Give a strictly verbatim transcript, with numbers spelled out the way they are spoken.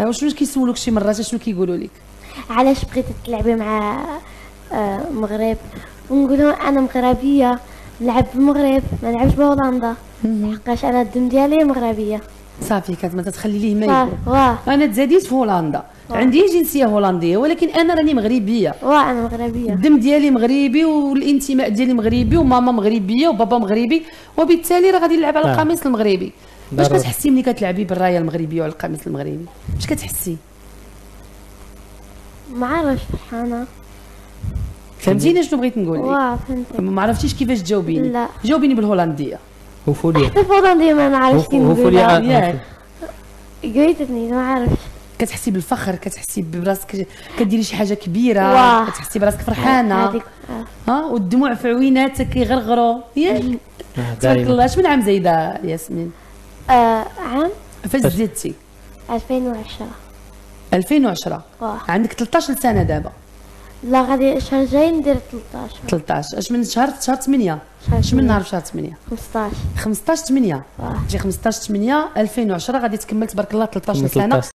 وشنو كيسولوك شي مرات شنو كيقولوا لك؟ علاش بغيتي تلعبي مع المغرب؟ ونقول لهم انا مغربيه نلعب بالمغرب ما نلعبش بهولندا، حقاش انا الدم ديالي مغربيه. صافي كانت ما تتخلي ليه ما يقول. واه انا تزاديت في هولندا، عندي جنسيه هولنديه ولكن انا راني مغربيه. واه انا مغربيه، الدم ديالي مغربي والانتماء ديالي مغربي وماما مغربيه وبابا مغربي، وبالتالي راه غادي نلعب على القميص المغربي. واش كتحسي ملي كتلعبي بالرايه المغربيه وعلى القميص المغربي؟ واش كتحسي؟ ما عرفتش فرحانه. فهمتيني شنو بغيت نقول لك؟ واه فهمتك. ما عرفتيش كيفاش تجاوبيني؟ لا جاوبيني بالهولنديه. وفوليا حتى الهولنديه ما نعرفش كي نقولها. وفوليا ياك قريتني ما عرفتش. كتحسي بالفخر، كتحسي براسك كديري شي حاجه كبيره، واه. كتحسي براسك فرحانه. هذيك ها والدموع في عويناتك كيغرغروا ياك. تبارك الله. اش من عام زايده ياسمين؟ آه عام فاش زدتي؟ ألفين وعشرة. ألفين وعشرة. واه عندك ثلاثطاش سنه دابا. لا غادي الشهر الجاي ندير ثلاثطاش. ثلاثطاش اش من شهر؟ شهر ثمانية. اش من نهار في شهر ثمانية؟ خمسطاش. خمسطاش ثمانية. واه تجي خمسطاش ثمانية ألفين وعشرة غادي تكمل تبارك الله ثلاثطاش سنه.